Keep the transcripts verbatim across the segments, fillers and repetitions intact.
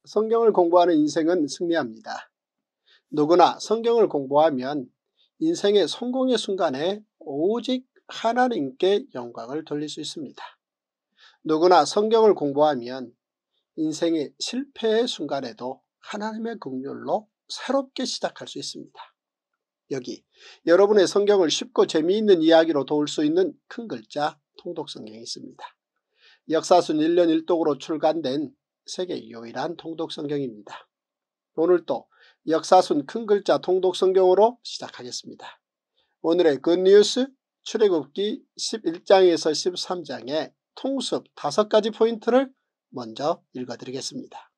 성경을 공부하는 인생은 승리합니다. 누구나 성경을 공부하면 인생의 성공의 순간에 오직 하나님께 영광을 돌릴 수 있습니다. 누구나 성경을 공부하면 인생의 실패의 순간에도 하나님의 긍휼로 새롭게 시작할 수 있습니다. 여기 여러분의 성경을 쉽고 재미있는 이야기로 도울 수 있는 큰 글자 통독성경이 있습니다. 역사순 일 년 일 독으로 출간된 세계 유일한 통독성경입니다. 오늘도 역사순 큰 글자 통독성경으로 시작하겠습니다. 오늘의 굿뉴스 출애굽기 십일 장에서 십삼 장의 통습 다섯 가지 포인트를 먼저 읽어드리겠습니다.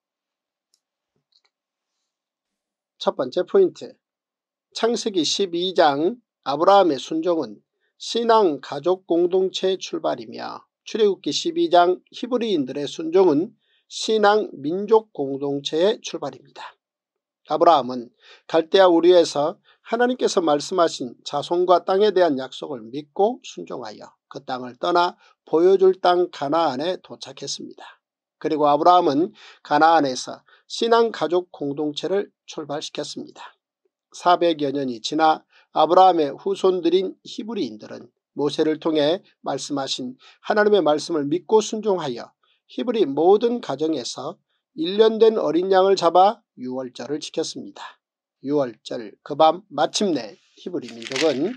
첫 번째 포인트, 창세기 십이 장 아브라함의 순종은 신앙 가족 공동체의 출발이며 출애굽기 십이 장 히브리인들의 순종은 신앙 민족 공동체의 출발입니다. 아브라함은 갈대아 우르에서 하나님께서 말씀하신 자손과 땅에 대한 약속을 믿고 순종하여 그 땅을 떠나 보여줄 땅 가나안에 도착했습니다. 그리고 아브라함은 가나안에서 신앙 가족 공동체를 출발시켰습니다. 사백여 년이 지나 아브라함의 후손들인 히브리인들은 모세를 통해 말씀하신 하나님의 말씀을 믿고 순종하여 히브리 모든 가정에서 일 년 된 어린 양을 잡아 유월절을 지켰습니다. 유월절 그 밤 마침내 히브리 민족은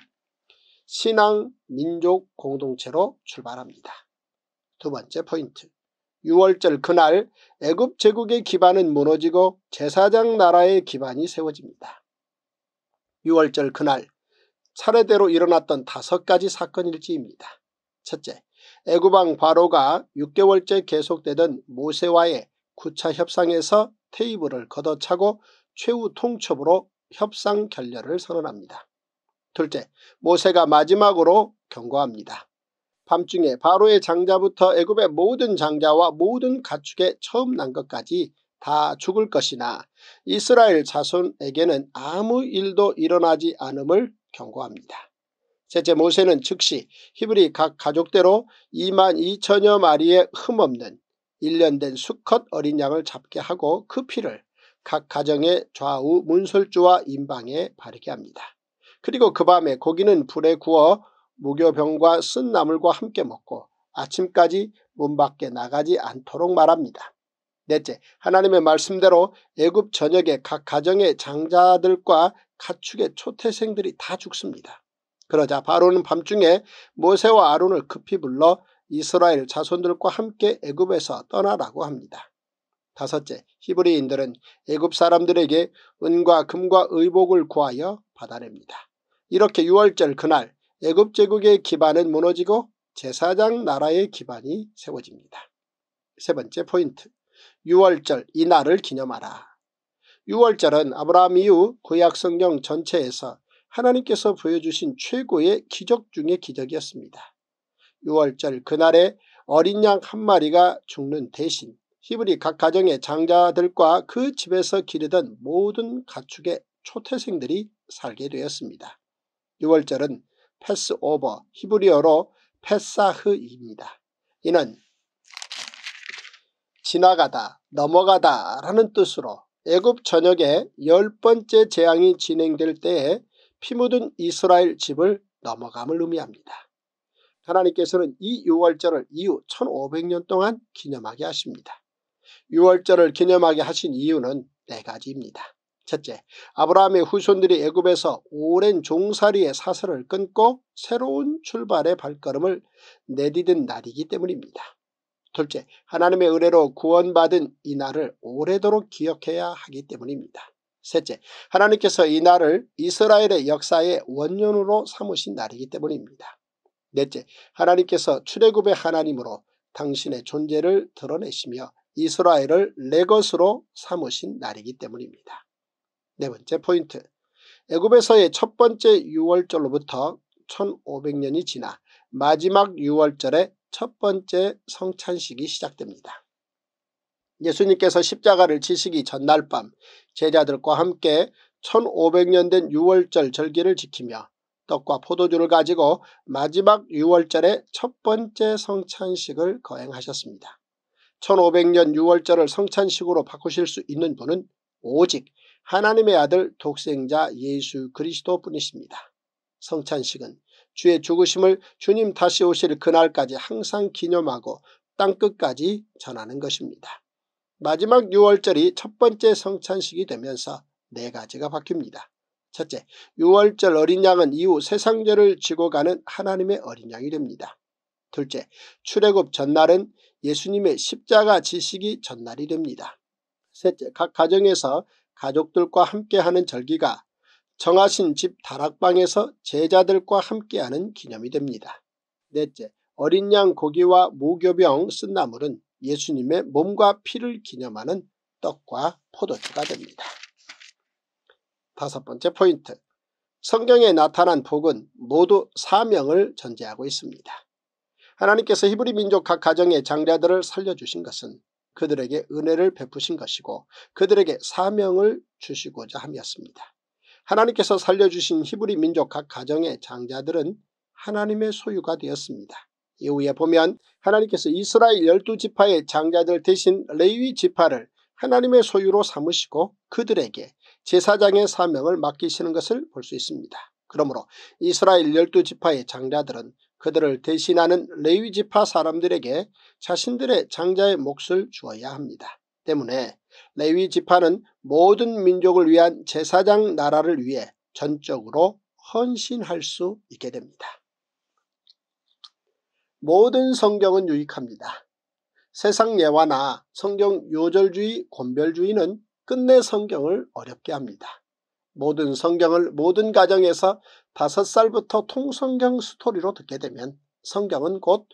신앙 민족 공동체로 출발합니다. 두 번째 포인트, 유월절 그날 애굽 제국의 기반은 무너지고 제사장 나라의 기반이 세워집니다. 유월절 그날 차례대로 일어났던 다섯 가지 사건 일지입니다. 첫째, 애굽왕 바로가 육 개월째 계속되던 모세와의 구 차 협상에서 테이블을 걷어차고 최후 통첩으로 협상 결렬을 선언합니다. 둘째, 모세가 마지막으로 경고합니다. 밤중에 바로의 장자부터 애굽의 모든 장자와 모든 가축의 처음 난 것까지 다 죽을 것이나 이스라엘 자손에게는 아무 일도 일어나지 않음을 경고합니다. 셋째, 모세는 즉시 히브리 각 가족대로 이만 이천여 마리의 흠없는 일 년 된 수컷 어린 양을 잡게 하고 그 피를 각 가정의 좌우 문설주와 임방에 바르게 합니다. 그리고 그 밤에 고기는 불에 구워 무교병과 쓴 나물과 함께 먹고 아침까지 문 밖에 나가지 않도록 말합니다. 넷째, 하나님의 말씀대로 애굽 전역의 각 가정의 장자들과 가축의 초태생들이 다 죽습니다. 그러자 바로는 밤중에 모세와 아론을 급히 불러 이스라엘 자손들과 함께 애굽에서 떠나라고 합니다. 다섯째, 히브리인들은 애굽 사람들에게 은과 금과 의복을 구하여 받아냅니다. 이렇게 유월절 그날 애굽 제국의 기반은 무너지고 제사장 나라의 기반이 세워집니다. 세 번째 포인트, 유월절 이날을 기념하라. 유월절은 아브라함 이후 구약성경 전체에서 하나님께서 보여주신 최고의 기적 중의 기적이었습니다. 유월절 그날에 어린 양 한 마리가 죽는 대신 히브리 각 가정의 장자들과 그 집에서 기르던 모든 가축의 초태생들이 살게 되었습니다. 유월절은 패스오버, 히브리어로 페사흐입니다. 이는 지나가다, 넘어가다 라는 뜻으로 애굽 전역에 열 번째 재앙이 진행될 때에 피 묻은 이스라엘 집을 넘어감을 의미합니다. 하나님께서는 이 유월절을 이후 천오백 년 동안 기념하게 하십니다. 유월절을 기념하게 하신 이유는 네 가지입니다. 첫째, 아브라함의 후손들이 애굽에서 오랜 종살이의 사슬을 끊고 새로운 출발의 발걸음을 내디딘 날이기 때문입니다. 둘째, 하나님의 은혜로 구원받은 이 날을 오래도록 기억해야 하기 때문입니다. 셋째, 하나님께서 이 날을 이스라엘의 역사의 원년으로 삼으신 날이기 때문입니다. 넷째, 하나님께서 출애굽의 하나님으로 당신의 존재를 드러내시며 이스라엘을 내 것으로 삼으신 날이기 때문입니다. 네 번째 포인트, 애굽에서의 첫 번째 유월절로부터 천오백 년이 지나 마지막 유월절의 첫 번째 성찬식이 시작됩니다. 예수님께서 십자가를 지시기 전날 밤 제자들과 함께 천오백 년 된 유월절 절기를 지키며 떡과 포도주를 가지고 마지막 유월절의 첫 번째 성찬식을 거행하셨습니다. 천오백 년 유월절을 성찬식으로 바꾸실 수 있는 분은 오직 하나님의 아들 독생자 예수 그리스도 뿐이십니다. 성찬식은 주의 죽으심을 주님 다시 오실 그날까지 항상 기념하고 땅끝까지 전하는 것입니다. 마지막 유월절이 첫 번째 성찬식이 되면서 네 가지가 바뀝니다. 첫째, 유월절 어린 양은 이후 세상죄를 지고 가는 하나님의 어린 양이 됩니다. 둘째, 출애굽 전날은 예수님의 십자가 지시기 전날이 됩니다. 셋째, 각 가정에서 가족들과 함께하는 절기가 정하신 집 다락방에서 제자들과 함께하는 기념이 됩니다. 넷째, 어린 양 고기와 무교병 쓴나물은 예수님의 몸과 피를 기념하는 떡과 포도주가 됩니다. 다섯 번째 포인트, 성경에 나타난 복은 모두 사명을 전제하고 있습니다. 하나님께서 히브리 민족 각 가정의 장자들을 살려주신 것은 그들에게 은혜를 베푸신 것이고 그들에게 사명을 주시고자 함이었습니다. 하나님께서 살려주신 히브리 민족 각 가정의 장자들은 하나님의 소유가 되었습니다. 이후에 보면 하나님께서 이스라엘 열두 지파의 장자들 대신 레위 지파를 하나님의 소유로 삼으시고 그들에게 제사장의 사명을 맡기시는 것을 볼 수 있습니다. 그러므로 이스라엘 열두 지파의 장자들은 그들을 대신하는 레위 지파 사람들에게 자신들의 장자의 몫을 주어야 합니다. 때문에 레위 지파는 모든 민족을 위한 제사장 나라를 위해 전적으로 헌신할 수 있게 됩니다. 모든 성경은 유익합니다. 세상 예화나 성경 요절주의, 곤별주의는 끝내 성경을 어렵게 합니다. 모든 성경을 모든 가정에서 다섯 살부터 통성경 스토리로 듣게 되면 성경은 곧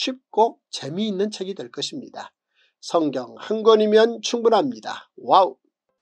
쉽고 재미있는 책이 될 것입니다. 성경 한 권이면 충분합니다. 와우!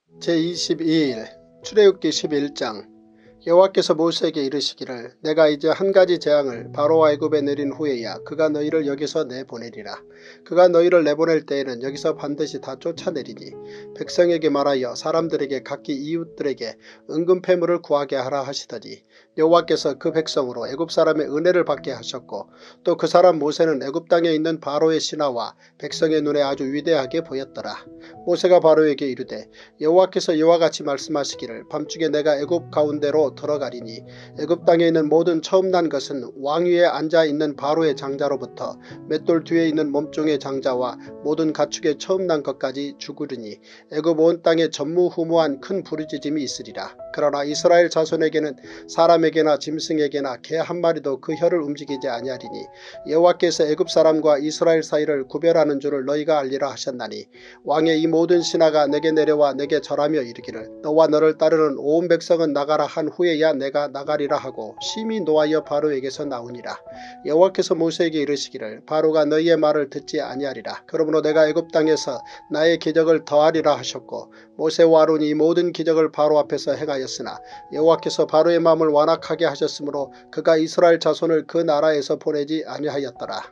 제이십이 일 출애굽기 십일 장. 여호와께서 모세에게 이르시기를 내가 이제 한 가지 재앙을 바로와 애굽에 내린 후에야 그가 너희를 여기서 내보내리라. 그가 너희를 내보낼 때에는 여기서 반드시 다 쫓아내리니 백성에게 말하여 사람들에게 각기 이웃들에게 은금패물을 구하게 하라 하시더니 여호와께서 그 백성으로 애굽 사람의 은혜를 받게 하셨고 또 그 사람 모세는 애굽 땅에 있는 바로의 신하와 백성의 눈에 아주 위대하게 보였더라. 모세가 바로에게 이르되 여호와께서 이와 같이 말씀하시기를 밤중에 내가 애굽 가운데로 들어가리니 애굽 땅에 있는 모든 처음 난 것은 왕위에 앉아있는 바로의 장자로부터 맷돌 뒤에 있는 몸종의 장자와 모든 가축의 처음 난 것까지 죽으리니 애굽 온 땅에 전무후무한 큰 부르짖음이 있으리라. 그러나 이스라엘 자손에게는 사람에게나 짐승에게나 개 한 마리도 그 혀를 움직이지 아니하리니 여호와께서 애굽 사람과 이스라엘 사이를 구별하는 줄을 너희가 알리라 하셨나니 왕의 이 모든 신하가 내게 내려와 내게 절하며 이르기를 너와 너를 따르는 온 백성은 나가라 한 후에야 내가 나가리라 하고 심히 노하여 바로에게서 나오니라. 여호와께서 모세에게 이르시기를 바로가 너희의 말을 듣지 아니하리라. 그러므로 내가 애굽 땅에서 나의 기적을 더하리라 하셨고 모세와 아론이 이 모든 기적을 바로 앞에서 행하였으나 여호와께서 바로의 마음을 완악하게 하셨으므로 그가 이스라엘 자손을 그 나라에서 보내지 아니하였더라.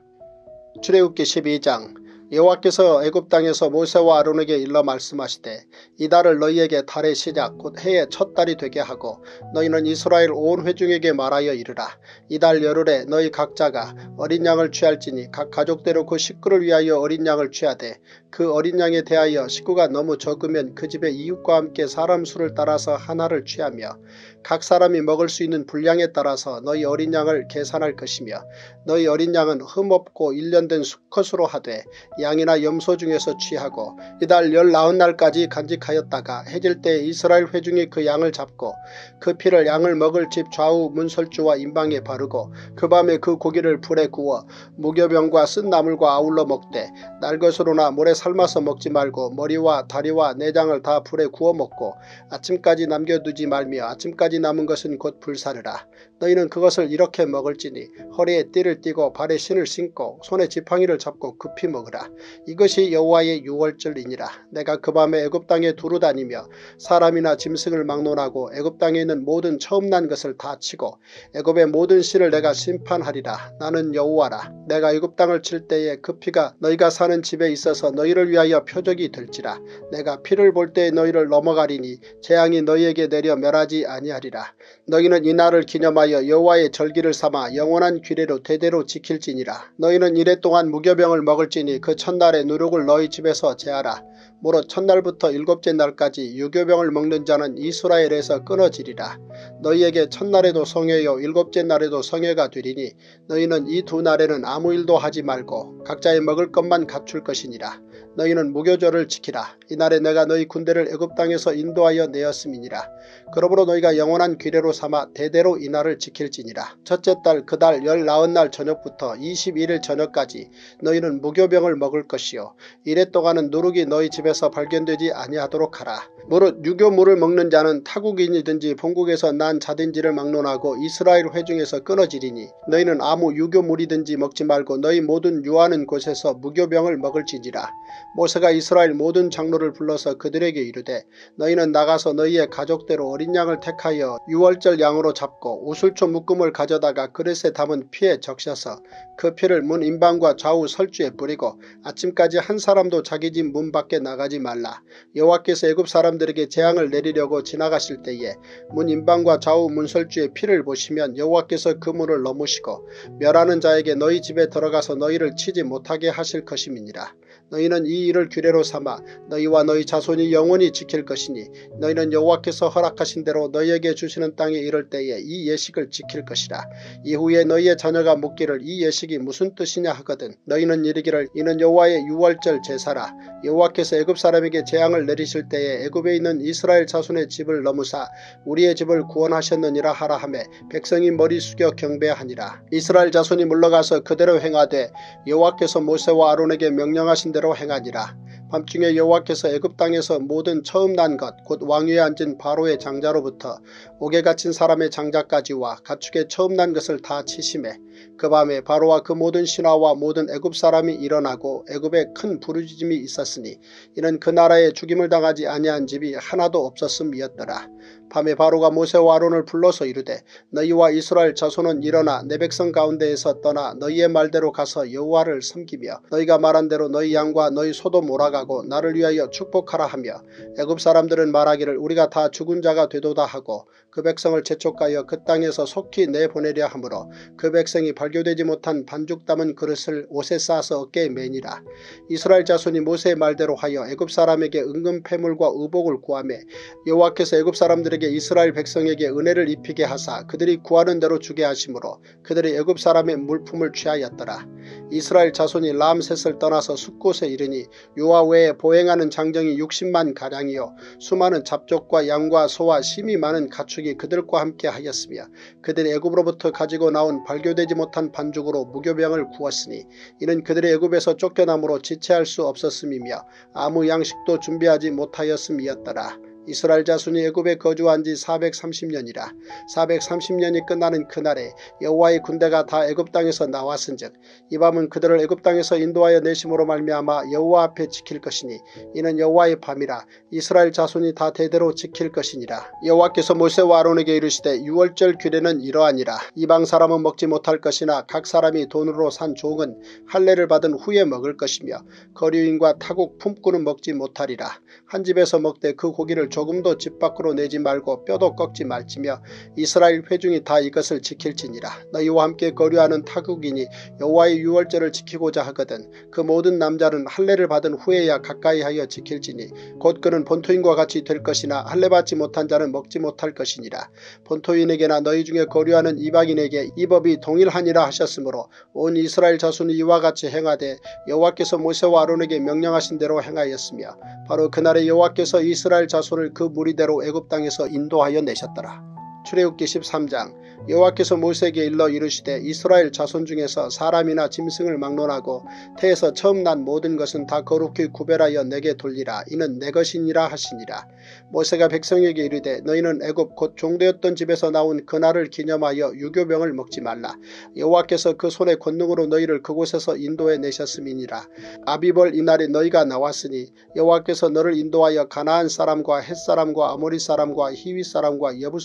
출애굽기 십이 장. 여호와께서 애굽 땅에서 모세와 아론에게 일러 말씀하시되 이 달을 너희에게 달의 시작 곧 해의 첫 달이 되게 하고 너희는 이스라엘 온 회중에게 말하여 이르라. 이 달 열흘에 너희 각자가 어린 양을 취할지니 각 가족대로 그 식구를 위하여 어린 양을 취하되 그 어린 양에 대하여 식구가 너무 적으면 그 집의 이웃과 함께 사람 수를 따라서 하나를 취하며 각 사람이 먹을 수 있는 분량에 따라서 너희 어린 양을 계산할 것이며 너희 어린 양은 흠없고 일련된 수컷으로 하되 양이나 염소 중에서 취하고 이달 열나흔 날까지 간직하였다가 해질 때 이스라엘 회중이 그 양을 잡고 그 피를 양을 먹을 집 좌우 문설주와 임방에 바르고 그 밤에 그 고기를 불에 구워 무교병과 쓴 나물과 아울러 먹되 날 것으로나 모래 삶아서 먹지 말고 머리와 다리와 내장을 다 불에 구워 먹고 아침까지 남겨두지 말며 아침까지 남은 것은 곧 불사르라. 너희는 그것을 이렇게 먹을지니 허리에 띠를 띠고 발에 신을 신고 손에 지팡이를 잡고 급히 먹으라. 이것이 여호와의 유월절이니라. 내가 그 밤에 애굽 땅에 두루 다니며 사람이나 짐승을 막론하고 애굽 땅에 있는 모든 처음 난 것을 다 치고 애굽의 모든 씨를 내가 심판하리라. 나는 여호와라. 내가 애굽 땅을 칠 때에 그 피가 너희가 사는 집에 있어서 너희를 위하여 표적이 될지라. 내가 피를 볼 때에 너희를 넘어가리니 재앙이 너희에게 내려 멸하지 아니하리라. 너희는 이 날을 기념하여 인도하여 여호와의 절기를 삼아 영원한 규례로 대대로 지킬지니라. 너희는 이래 동안 무교병을 먹을지니 그 첫날의 누룩을 너희 집에서 제하라. 무릇 첫날부터 일곱째 날까지 유교병을 먹는 자는 이스라엘에서 끊어지리라. 너희에게 첫날에도 성회요 일곱째 날에도 성회가 되리니 너희는 이 두 날에는 아무 일도 하지 말고 각자의 먹을 것만 갖출 것이니라. 너희는 무교절을 지키라. 이날에 내가 너희 군대를 애굽 땅에서 인도하여 내었음이니라. 그러므로 너희가 영원한 규례로 삼아 대대로 이날을 지킬지니라. 첫째 달 그 달 열나흔 날 저녁부터 이십일 일 저녁까지 너희는 무교병을 먹을 것이요 이래 동안은 누룩이 너희 집에서 발견되지 아니하도록 하라. 무릇 유교물을 먹는 자는 타국인이든지 본국에서 난 자든지를 막론하고 이스라엘 회중에서 끊어지리니 너희는 아무 유교물이든지 먹지 말고 너희 모든 유하는 곳에서 무교병을 먹을지니라. 모세가 이스라엘 모든 장로를 불러서 그들에게 이르되 너희는 나가서 너희의 가족대로 어린 양을 택하여 유월절 양으로 잡고 우슬초 묶음을 가져다가 그릇에 담은 피에 적셔서 그 피를 문 인방과 좌우 설주에 뿌리고 아침까지 한 사람도 자기 집 문 밖에 나가지 말라. 여호와께서 애굽 사람들에게 재앙을 내리려고 지나가실 때에 문 인방과 좌우 문설주의 피를 보시면 여호와께서 그 문을 넘으시고 멸하는 자에게 너희 집에 들어가서 너희를 치지 못하게 하실 것임이니라. 너희는 이 일을 규례로 삼아 너희와 너희 자손이 영원히 지킬 것이니 너희는 여호와께서 허락하신 대로 너희에게 주시는 땅에 이를 때에 이 예식을 지킬 것이라. 이후에 너희의 자녀가 묻기를 이 예식이 무슨 뜻이냐 하거든 너희는 이르기를 이는 여호와의 유월절 제사라. 여호와께서 애굽 사람에게 재앙을 내리실 때에 애굽에 있는 이스라엘 자손의 집을 넘으사 우리의 집을 구원하셨느니라 하라 하매 백성이 머리 숙여 경배하니라. 이스라엘 자손이 물러가서 그대로 행하되 여호와께서 모세와 아론에게 명령하신 대로 행하니라. 밤중에 여호와께서 애굽 땅에서 모든 처음 난 것 곧 왕위에 앉은 바로의 장자로부터 옥에 갇힌 사람의 장자까지와 가축의 처음 난 것을 다 치심해 그 밤에 바로와 그 모든 신하와 모든 애굽 사람이 일어나고 애굽에 큰 부르짖음이 있었으니 이는 그 나라에 죽임을 당하지 아니한 집이 하나도 없었음이었더라. 밤에 바로가 모세와 아론을 불러서 이르되 너희와 이스라엘 자손은 일어나 내 백성 가운데에서 떠나 너희의 말대로 가서 여호와를 섬기며 너희가 말한 대로 너희 양과 너희 소도 몰아가고 나를 위하여 축복하라 하며 애굽 사람들은 말하기를 우리가 다 죽은 자가 되도다 하고 그 백성을 재촉하여 그 땅에서 속히 내보내려 하므로 그 백성이 발교되지 못한 반죽 담은 그릇을 옷에 싸서 어깨에 매니라. 이스라엘 자손이 모세의 말대로 하여 애굽 사람에게 은금 패물과 의복을 구하매 여호와께서 애굽 사람들에게 이스라엘 백성에게 은혜를 입히게 하사 그들이 구하는 대로 주게 하시므로 그들이 애굽 사람의 물품을 취하였더라. 이스라엘 자손이 람셋을 떠나서 숲곳에 이르니 요아 외에 보행하는 장정이 육십만 가량이요 수많은 잡족과 양과 소와 심이 많은 가축이 그들과 함께 하였으며 그들이 애굽으로부터 가지고 나온 발교되지 못한 반죽으로 무교병을 구웠으니 이는 그들이 애굽에서 쫓겨남으로 지체할 수 없었음이며 아무 양식도 준비하지 못하였음이었더라. 이스라엘 자손이 애굽에 거주한 지 사백삼십 년이라. 사백삼십 년이 끝나는 그날에 여호와의 군대가 다 애굽 땅에서 나왔은즉 이 밤은 그들을 애굽 땅에서 인도하여 내심으로 말미암아 여호와 앞에 지킬 것이니 이는 여호와의 밤이라. 이스라엘 자손이 다 대대로 지킬 것이니라. 여호와께서 모세와 아론에게 이르시되 유월절 규례는 이러하니라. 이방 사람은 먹지 못할 것이나 각 사람이 돈으로 산 종은 할례를 받은 후에 먹을 것이며 거류인과 타국 품꾼은 먹지 못하리라. 한 집에서 먹되 그 고기를 조금도 집 밖으로 내지 말고 뼈도 꺾지 말지며 이스라엘 회중이 다 이것을 지킬지니라. 너희와 함께 거류하는 타국인이 여호와의 유월절을 지키고자 하거든 그 모든 남자는 할례를 받은 후에야 가까이 하여 지킬지니 곧 그는 본토인과 같이 될 것이나 할례받지 못한 자는 먹지 못할 것이니라. 본토인에게나 너희 중에 거류하는 이방인에게 이 법이 동일하니라 하셨으므로 온 이스라엘 자손이 이와 같이 행하되 여호와께서 모세와 아론에게 명령하신 대로 행하였으며 바로 그날에 여호와께서 이스라엘 자손을 그 무리대로 애굽 땅에서 인도하여 내셨더라. 출애굽기 십삼 장. 여호와께서 모세에게 일러 이르시되 이스라엘 자손 중에서 사람이나 짐승을 막론하고 태에서 처음 난 모든 것은 다 거룩히 구별하여 내게 돌리라. 이는 내 것이니라 하시니라. 모세가 백성에게 이르되 너희는 애굽 곧 종되었던 집에서 나온 그날을 기념하여 유교병을 먹지 말라. 여호와께서 그 손의 권능으로 너희를 그곳에서 인도해 내셨음이니라. 아비벌 이날에 너희가 나왔으니 여호와께서 너를 인도하여 가나안 사람과 헷 사람과 아모리 사람과 히위 사람과 여부수 사람의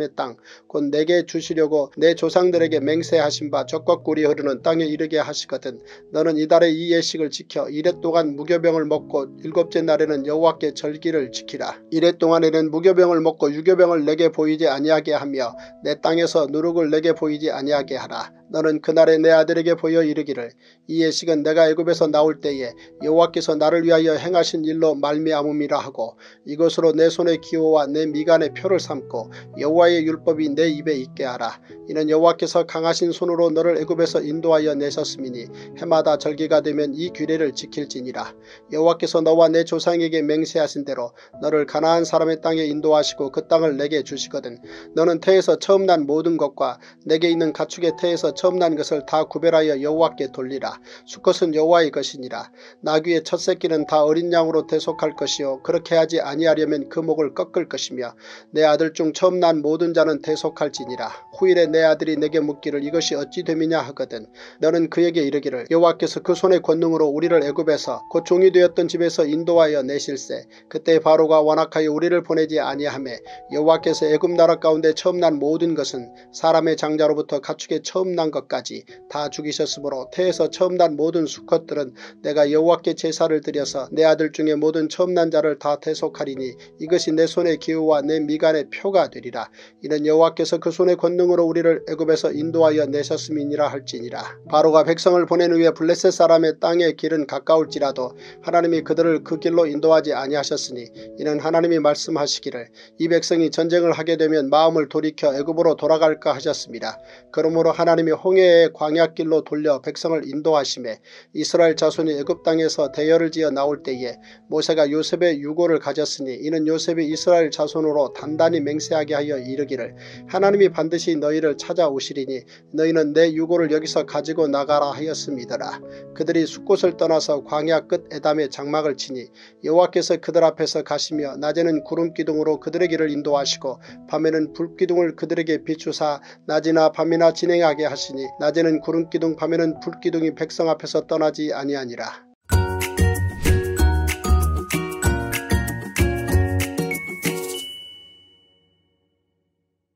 사람의 땅 곧 내게 주시려고 내 조상들에게 맹세하신 바 젖과 꿀이 흐르는 땅에 이르게 하시거든. 너는 이달에 이 예식을 지켜 이래 동안 무교병을 먹고 일곱째 날에는 여호와께 절기를 지키라. 이래 동안에는 무교병을 먹고 유교병을 내게 보이지 아니하게 하며 내 땅에서 누룩을 내게 보이지 아니하게 하라. 너는 그날에 내 아들에게 보여 이르기를 이 예식은 내가 애굽에서 나올 때에 여호와께서 나를 위하여 행하신 일로 말미암음이라 하고 이것으로 내 손의 기호와 내 미간의 표를 삼고 여호와의 율법이 내 입에 있게 하라. 이는 여호와께서 강하신 손으로 너를 애굽에서 인도하여 내셨음이니 해마다 절기가 되면 이 규례를 지킬지니라. 여호와께서 너와 내 조상에게 맹세하신 대로 너를 가나안 사람의 땅에 인도하시고 그 땅을 내게 주시거든. 너는 태에서 처음 난 모든 것과 내게 있는 가축의 태에서 처음 난 것을 다 구별하여 여호와께 돌리라. 수컷은 여호와의 것이니라. 나귀의 첫 새끼는 다 어린 양으로 대속할 것이요 그렇게 하지 아니하려면 그 목을 꺾을 것이며 내 아들 중 처음 난 모든 자는 대속할지니라. 후일에 내 아들이 내게 묻기를 이것이 어찌 됨이냐 하거든. 너는 그에게 이르기를 여호와께서 그 손의 권능으로 우리를 애굽에서 곧 종이 되었던 집에서 인도하여 내실세. 그때 바로가 완악하여 우리를 보내지 아니하매 여호와께서 애굽 나라 가운데 처음 난 모든 것은 사람의 장자로부터 가축의 처음 난 것까지 다 죽이셨으므로 태에서 처음 난 모든 수컷들은 내가 여호와께 제사를 드려서 내 아들 중에 모든 처음 난 자를 다 대속하리니 이것이 내 손의 기호와 내 미간의 표가 되리라. 이는 여호와께서 그 손의 권능으로 우리를 애굽에서 인도하여 내셨음이니라 할지니라. 바로가 백성을 보낸 후에 블레셋 사람의 땅의 길은 가까울지라도 하나님이 그들을 그 길로 인도하지 아니하셨으니 이는 하나님이 말씀하시기를 이 백성이 전쟁을 하게 되면 마음을 돌이켜 애굽으로 돌아갈까 하셨습니다. 그러므로 하나님이 홍해의 광야길로 돌려 백성을 인도하시매 이스라엘 자손이 애굽 땅에서 대열을 지어 나올 때에 모세가 요셉의 유고를 가졌으니 이는 요셉이 이스라엘 자손으로 단단히 맹세하게 하여 이르기를 하나님이 반드시 너희를 찾아오시리니 너희는 내 유고를 여기서 가지고 나가라 하였음이더라. 그들이 숫곳을 떠나서 광야 끝 에담에 장막을 치니 여호와께서 그들 앞에서 가시며 낮에는 구름기둥으로 그들의 길을 인도하시고 밤에는 불기둥을 그들에게 비추사 낮이나 밤이나 진행하게 하시니 낮에는 구름기둥 밤에는 불기둥이 백성 앞에서 떠나지 아니하니라.